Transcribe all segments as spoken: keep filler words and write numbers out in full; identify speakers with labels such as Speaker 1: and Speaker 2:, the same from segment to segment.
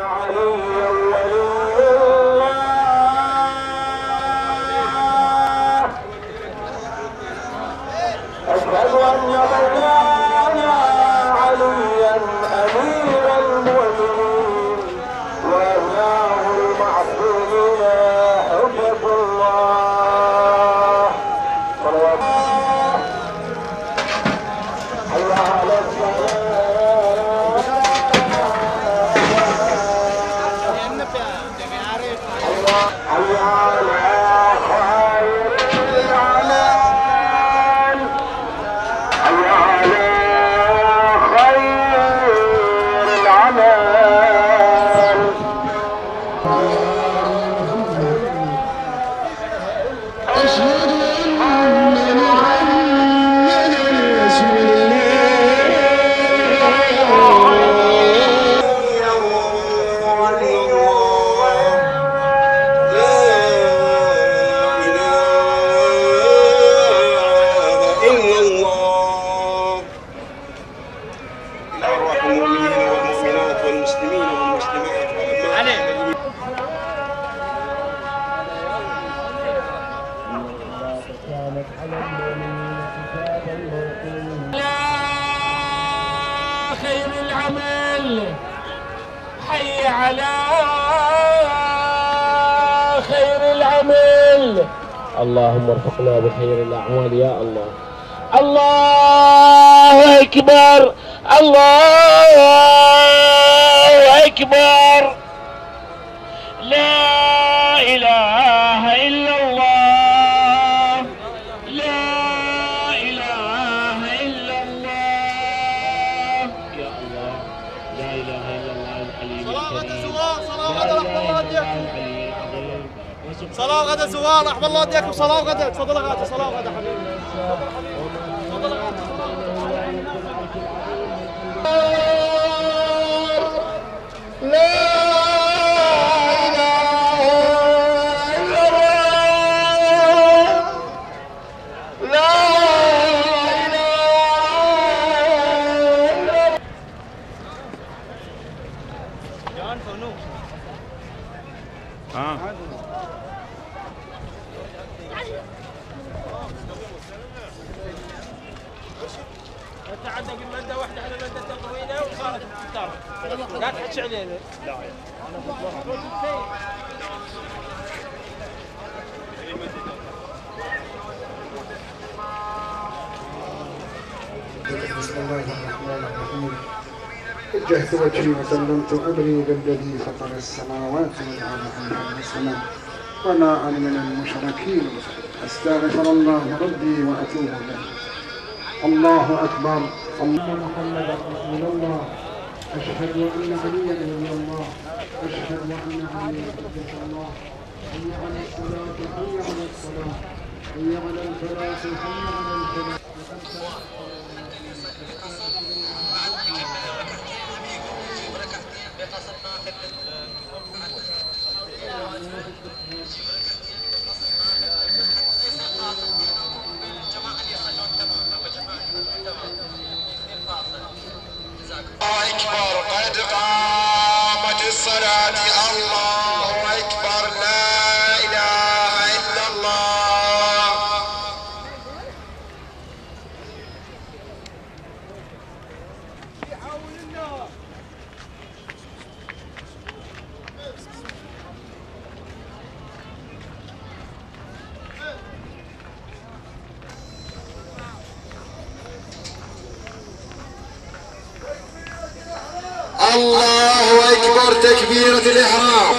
Speaker 1: خير العمل حي على خير العمل. اللهم ارزقنا بخير الأعمال يا الله. الله أكبر الله أكبر لا إله إلا الله لا إله إلا الله يا الله لا إله إلا الله الحليم الكريم.
Speaker 2: صلاة غدا سوار رحم الله يديكم. صلاة غدا تفضل غدا صلاة غدا حبيبي تفضل غدا.
Speaker 1: لا
Speaker 2: تعدى بالمادة واحدة على المادة الطويلة وصارت تختار. لا تحكي علينا. لا
Speaker 3: بسم الله الرحمن الرحيم. وجهت وجهي وسلمت امري للذي فطر السماوات والارض حنيفا مسلما وما انا من المشركين. استغفر الله ربي واتوب اليه. الله اكبر. الله محمد رسول الله. اشهد ان عليا ولي الله. اشهد ان عليا ولي الله. حي على الصلاه حي على الصلاه حي على الفلاح حي على الفلاح.
Speaker 4: الله أكبر قد قامت الصلاة. الله أكبر لا إله إلا الله. الله أكبر تكبيرة الإحرام.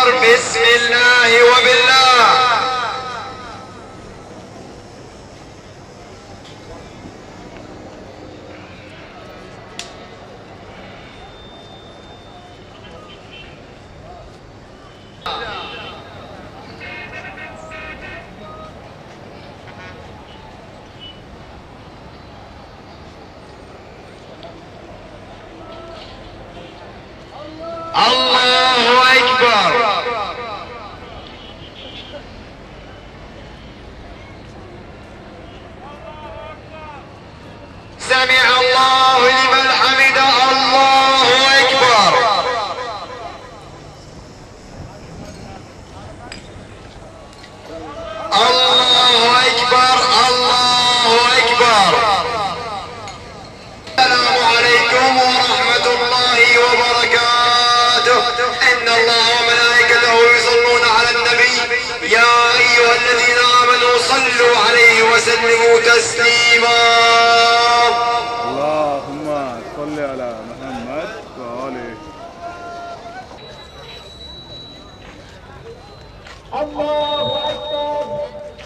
Speaker 4: أكبر. بسم الله وبالله. الله أكبر. سمع الله لمن حمده. الله أكبر. الله أكبر. الله أكبر. السلام عليكم ورحمة الله وبركاته. إن الله وملائكته يصلون على النبي يا أيها الذين آمنوا صلوا عليه وسلموا تسليما.
Speaker 5: اللهم صل على محمد وآله.
Speaker 1: الله أكبر.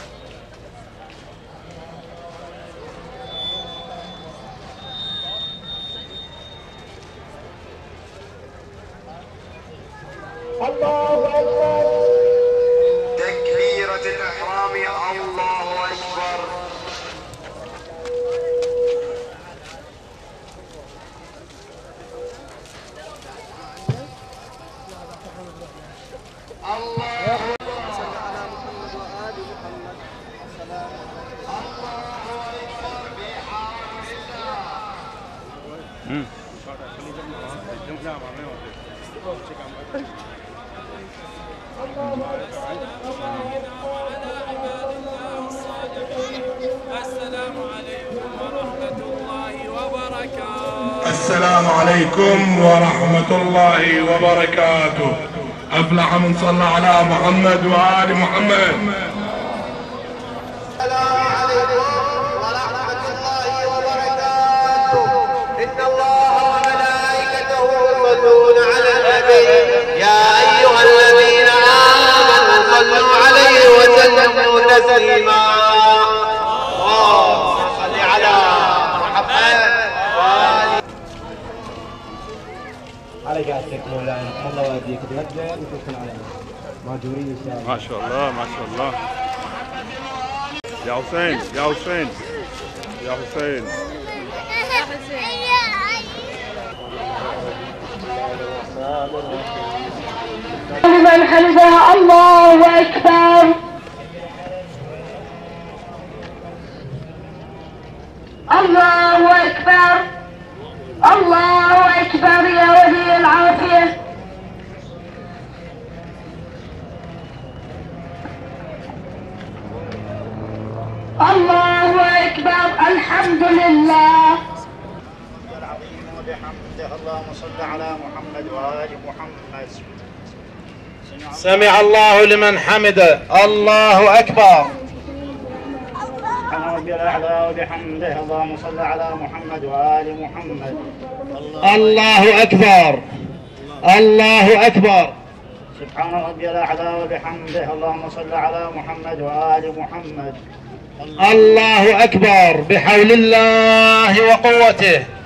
Speaker 1: الله أكبر.
Speaker 4: تكبيرة الإحرام. الله أكبر. الله
Speaker 6: السلام عليكم ورحمة الله وبركاته.
Speaker 7: السلام عليكم ورحمة الله وبركاته. أفلح من صلى على محمد وآل محمد.
Speaker 4: السلام عليكم ورحمة الله وبركاته. إن الله وملائكته يصلون على النبي يا أيها الذين آمنوا صلوا عليه وسلموا تسليما. اللهم صل على محمد وآل.
Speaker 1: على قاعدتك مولانا الله يهديك تغدى وتكون على ماجورين ان شاء الله.
Speaker 5: ما شاء الله ما شاء الله. يا حسين يا حسين يا حسين.
Speaker 8: لمن حمده. الله أكبر. الله أكبر. الله أكبر يا ولي العافية. الله أكبر. الحمد لله.
Speaker 9: العظيم وبحمده. اللهم صل على محمد وآل محمد.
Speaker 2: سمع الله لمن حمده. الله أكبر.
Speaker 9: سبحان ربي الأعلى وبحمده. اللهم صل على محمد وآل محمد.
Speaker 2: الله أكبر. الله أكبر.
Speaker 9: سبحان ربي الأعلى وبحمده. اللهم صل على محمد وآل محمد.
Speaker 2: الله أكبر بحول الله وقوته.